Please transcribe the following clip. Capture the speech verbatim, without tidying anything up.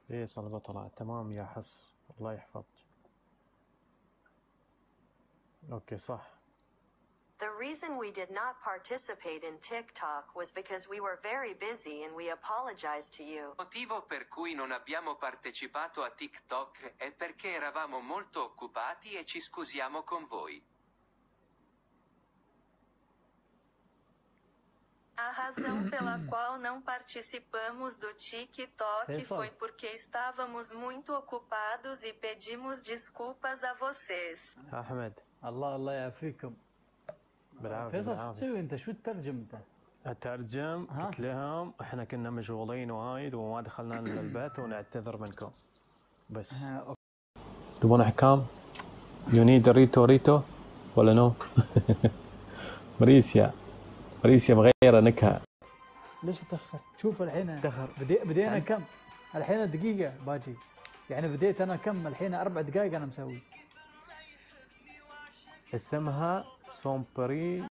فيصل البطلة تمام يا حس، الله يحفظك. اوكي صح. The reason we did not participate in TikTok was because we were very busy and we apologize to you. Il motivo per cui non abbiamo partecipato a TikTok è perché eravamo molto occupati e ci scusiamo con voi. A razão pela qual não participamos do TikTok foi porque estávamos muito ocupados e pedimos desculpas a vocês. احمد الله الله يعافيكم. بالعافية فيصل شو بالعافية. تسوي انت؟ شو تترجم انت؟ اترجم، قلت لهم احنا كنا مشغولين وايد وما دخلنا البيت ونعتذر منكم بس. تبون احكام؟ يو نيد ريتو ريتو ولا نو؟ مريسيا مريسيا مغيرة نكهة. ليش تأخر؟ شوف الحين تأخر. بدي بدينا كم؟ الحين دقيقة باجي. يعني بديت انا كم الحين؟ اربع دقائق انا مسوي. اسمها سومبري